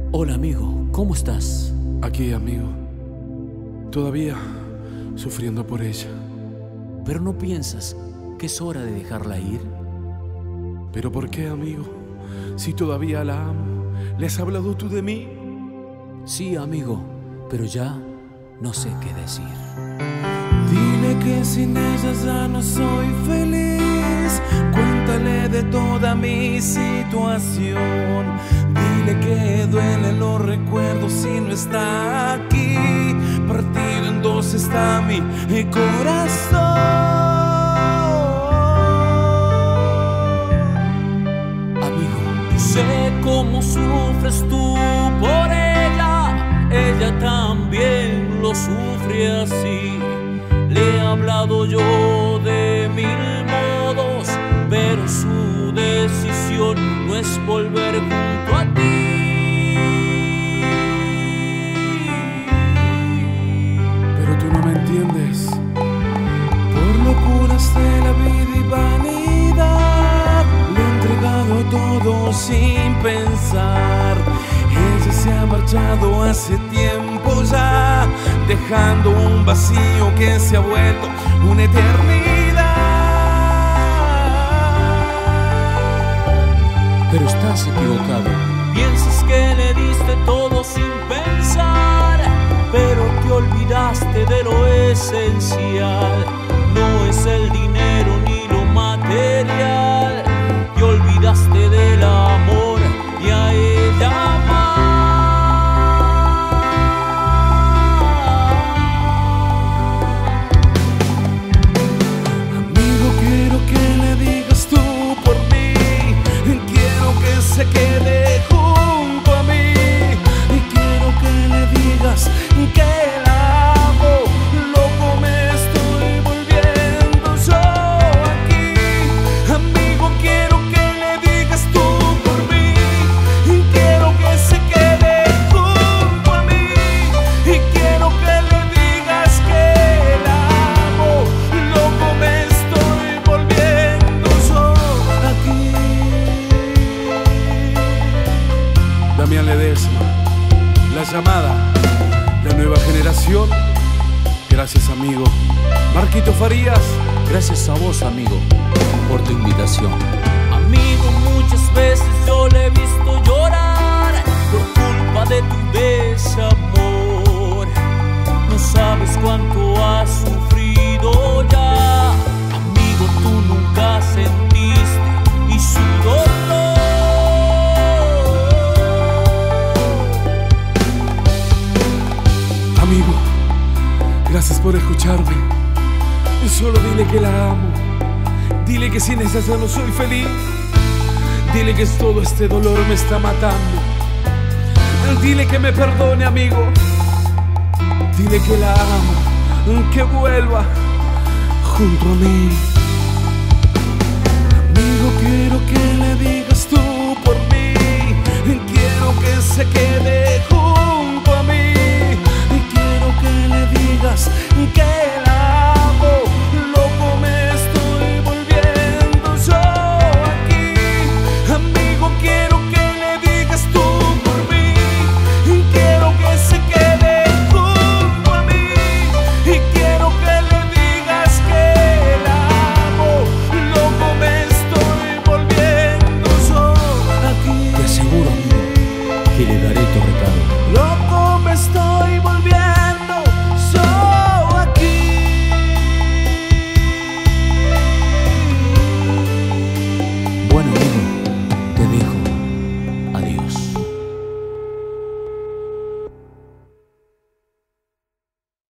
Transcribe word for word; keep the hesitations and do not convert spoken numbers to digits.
Hola amigo, ¿cómo estás? Aquí, amigo, todavía sufriendo por ella. ¿Pero no piensas que es hora de dejarla ir? ¿Pero por qué, amigo? Si todavía la amo. ¿Le has hablado tú de mí? Sí, amigo, pero ya no sé qué decir. Dile que sin ella ya no soy feliz. Cuéntale de toda mi situación. Dile que duelen los recuerdos si no está aquí. Partido en dos está mi corazón. Amigo, sé cómo sufres tú por ella. Ella también lo sufre así. Le he hablado yo de mil modos, pero su decisión no es volver junto a ti. Pero tú no me entiendes. Por locuras de la vida y vanidad le he entregado todo sin pensar. Ella se ha marchado hace tiempo ya, dejando un vacío que se ha vuelto una eternidad. Pero estás equivocado. Piensas que le diste todo sin pensar, pero te olvidaste de lo esencial. No es el dinero ni lo material. Te olvidaste del amor y a ella más. Amigo, quiero que le digas tú por mí. Quiero que se quede junto a mí. Y quiero que le digas que la amo. Loco me estoy volviendo yo aquí. Amigo, quiero que le digas tú por mí. Y quiero que se quede junto a mí. Y quiero que le digas que la amo. Loco me estoy volviendo yo aquí. Damián Ledesma, La Llamada, la nueva generación. Gracias, amigo. Marquito Farías. Gracias a vos, amigo, por tu invitación. Amigo, muchas veces yo le he visto llorar por culpa de tu desamor. No sabes cuánto has sufrido ya. Amigo, tú nunca sentiste y su dolor. Amigo, gracias por escucharme. Solo dile que la amo. Dile que sin ella ya no soy feliz. Dile que todo este dolor me está matando. Dile que me perdone, amigo. Dile que la amo, que vuelva junto a mí.